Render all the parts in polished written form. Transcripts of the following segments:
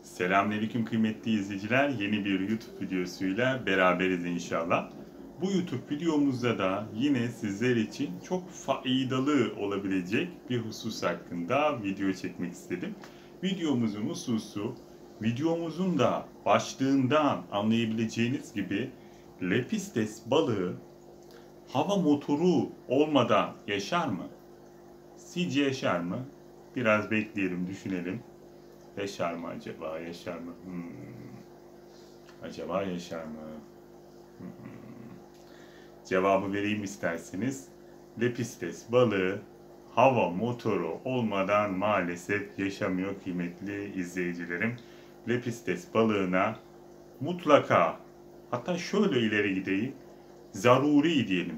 Selamünaleyküm kıymetli izleyiciler. Yeni bir YouTube videosuyla beraberiz inşallah. Bu YouTube videomuzda da yine sizler için çok faydalı olabilecek bir husus hakkında video çekmek istedim. Videomuzun hususu, videomuzun da başlığından anlayabileceğiniz gibi lepistes balığı hava motoru olmadan yaşar mı? Sizce yaşar mı? Biraz bekleyelim, düşünelim. Yaşar mı acaba? Yaşar mı? Acaba yaşar mı? Cevabı vereyim isterseniz. Lepistes balığı hava motoru olmadan maalesef yaşamıyor kıymetli izleyicilerim. Lepistes balığına mutlaka, hatta şöyle ileri gideyim, zaruri diyelim,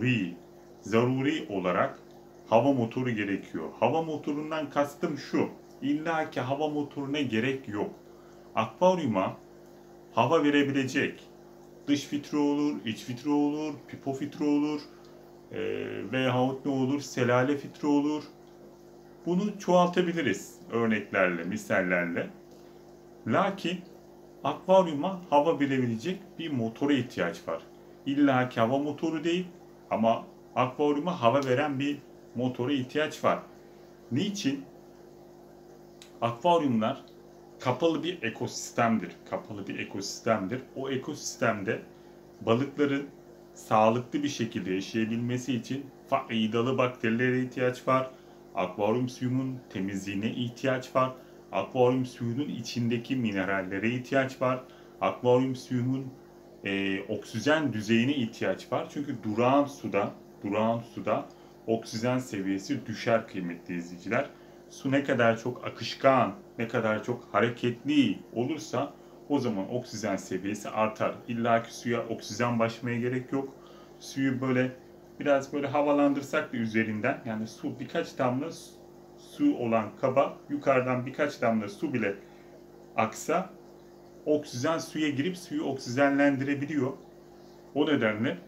zaruri olarak hava motoru gerekiyor. Hava motorundan kastım şu: İlla ki hava motoruna gerek yok. Akvaryuma hava verebilecek dış filtre olur, iç filtre olur, pipo filtre olur, veyahut ne olur, selale filtre olur. Bunu çoğaltabiliriz örneklerle, misallerle. Lakin akvaryuma hava verebilecek bir motora ihtiyaç var. İlla ki hava motoru değil ama akvaryuma hava veren bir motora ihtiyaç var. Niçin? Akvaryumlar kapalı bir ekosistemdir. O ekosistemde balıkların sağlıklı bir şekilde yaşayabilmesi için faydalı bakterilere ihtiyaç var. Akvaryum suyunun temizliğine ihtiyaç var. Akvaryum suyunun içindeki minerallere ihtiyaç var. Akvaryum suyunun oksijen düzeyine ihtiyaç var. Çünkü durağan suda oksijen seviyesi düşer kıymetli izleyiciler. Su ne kadar çok akışkan, ne kadar çok hareketli olursa o zaman oksijen seviyesi artar. İlla ki suya oksijen basmaya gerek yok. Suyu biraz böyle havalandırsak da üzerinden, yani su birkaç damla su olan kaba yukarıdan birkaç damla su bile aksa oksijen suya girip suyu oksijenlendirebiliyor. O nedenle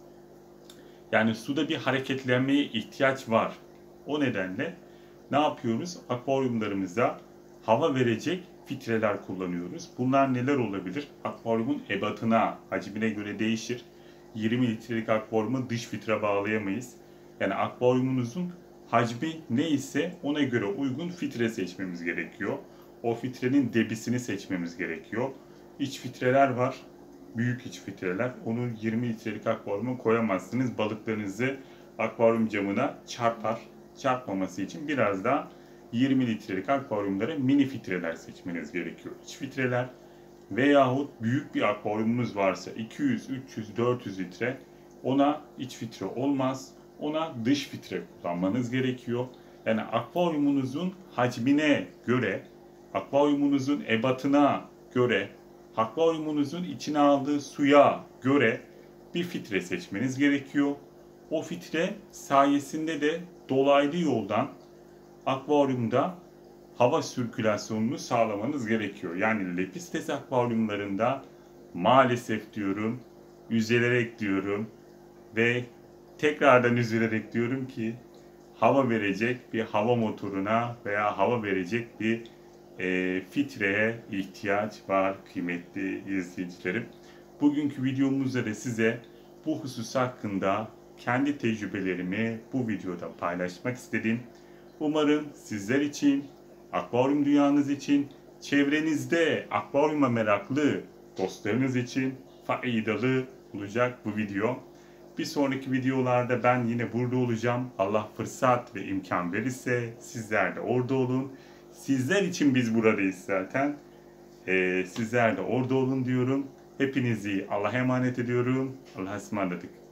yani suda bir hareketlenmeye ihtiyaç var. O nedenle ne yapıyoruz? Akvaryumlarımıza hava verecek filtreler kullanıyoruz. Bunlar neler olabilir? Akvaryumun ebatına, hacmine göre değişir. 20 litrelik akvaryuma dış filtre bağlayamayız. Yani akvaryumunuzun hacmi neyse ona göre uygun filtre seçmemiz gerekiyor. O filtrenin debisini seçmemiz gerekiyor. İç filtreler var. Büyük iç filtreler. Onu 20 litrelik akvaryuma koyamazsınız. Balıklarınızı akvaryum camına çarpar. Çarpmaması için biraz daha 20 litrelik akvaryumlara mini filtreler seçmeniz gerekiyor. İç filtreler veyahut büyük bir akvaryumunuz varsa 200, 300, 400 litre, ona iç filtre olmaz. Ona dış filtre kullanmanız gerekiyor. Yani akvaryumunuzun hacmine göre, akvaryumunuzun ebatına göre, akvaryumunuzun içine aldığı suya göre bir filtre seçmeniz gerekiyor. O filtre sayesinde de dolaylı yoldan akvaryumda hava sirkülasyonunu sağlamanız gerekiyor. Yani lepistes akvaryumlarında maalesef diyorum, üzülerek diyorum ve tekrardan üzülerek diyorum ki hava verecek bir hava motoruna veya hava verecek bir filtreye ihtiyaç var kıymetli izleyicilerim. Bugünkü videomuzda da size bu husus hakkında kendi tecrübelerimi bu videoda paylaşmak istedim. Umarım sizler için, akvaryum dünyanız için, çevrenizde akvaryuma meraklı dostlarınız için faydalı olacak bu video. Bir sonraki videolarda ben yine burada olacağım. Allah fırsat ve imkan verirse sizler de orada olun. Sizler için biz buradayız zaten. Sizler de orada olun diyorum. Hepinizi Allah'a emanet ediyorum. Allah'a ısmarladık.